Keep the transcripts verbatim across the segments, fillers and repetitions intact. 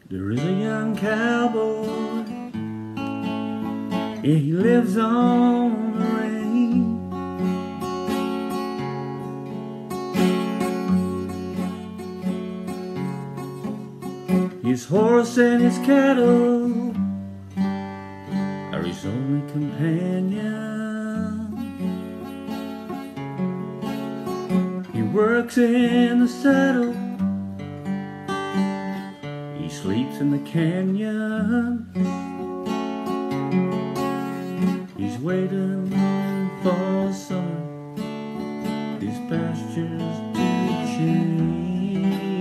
There is a young cowboy, yeah, he lives on the range. His horse and his cattle are his only companion. He works in the saddle, he sleeps in the canyon. He's waiting for summer, his pastures to change.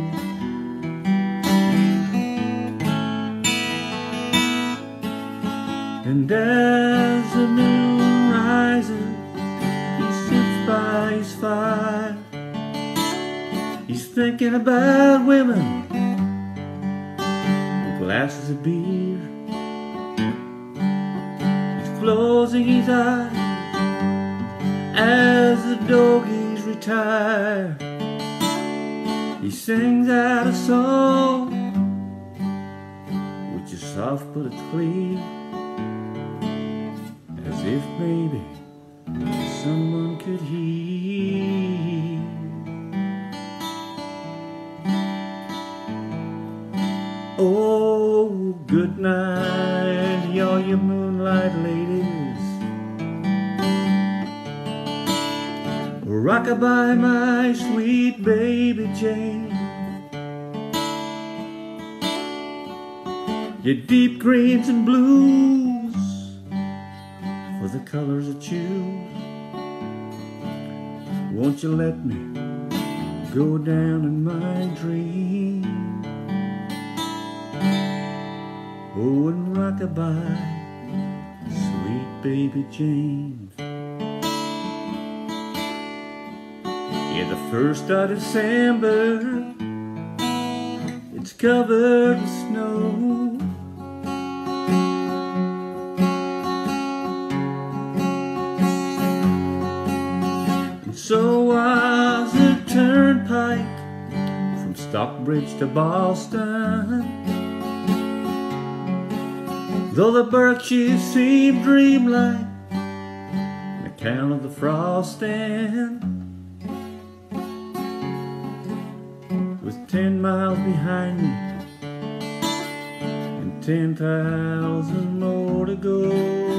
And as the moon rises, he sits by his fire. He's thinking about women, glasses of beer. He's closing his eyes as the doggies retire. He sings out a song which is soft but it's clear, as if maybe someone could hear. Oh, good night, y'all, you moonlight ladies. Rock-a-bye, my sweet baby Jane. Your deep greens and blues for the colors that choose. Won't you let me go down in my dream? Oh, and rock-a-bye, sweet baby Jane. Yeah, the first of December, it's covered with snow. And so was the turnpike from Stockbridge to Boston. Though the birches seem dreamlike on account of the frosting, with ten miles behind me and ten thousand more to go,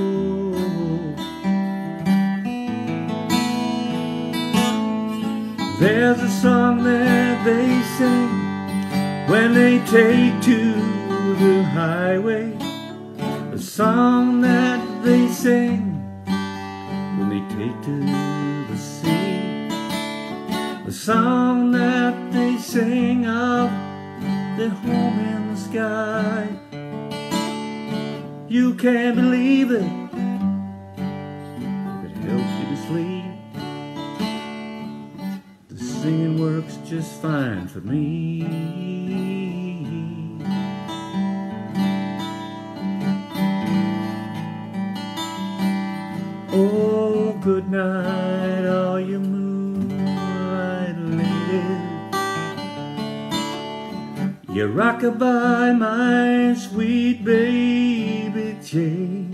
there's a song that they sing when they take to the highway. A song that they sing when they take to the sea. A song that they sing of their home in the sky. You can't believe it, if it helps you to sleep. The singing works just fine for me. Oh, good night, all you moonlight ladies. You rock-a-bye, my sweet baby Jane.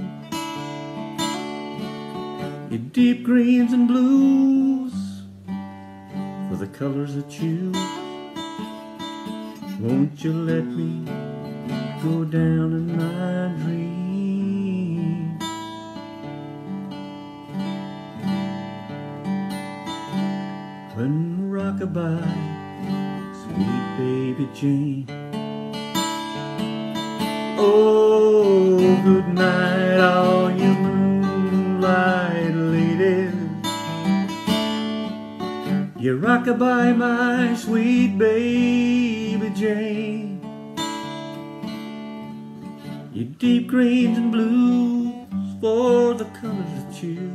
Your deep greens and blues for the colors that you choose. Won't you let me go down in my dreams? When rock-a-bye, sweet baby Jane. Oh, good night, all you moonlight ladies. You rock-a-bye, my sweet baby Jane. Your deep greens and blues for the colors that you.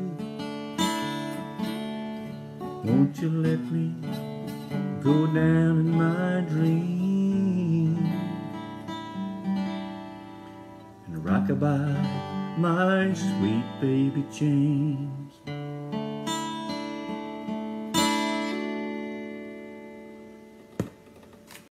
Won't you let me go down in my dream and rock-a-bye, my sweet baby Jane?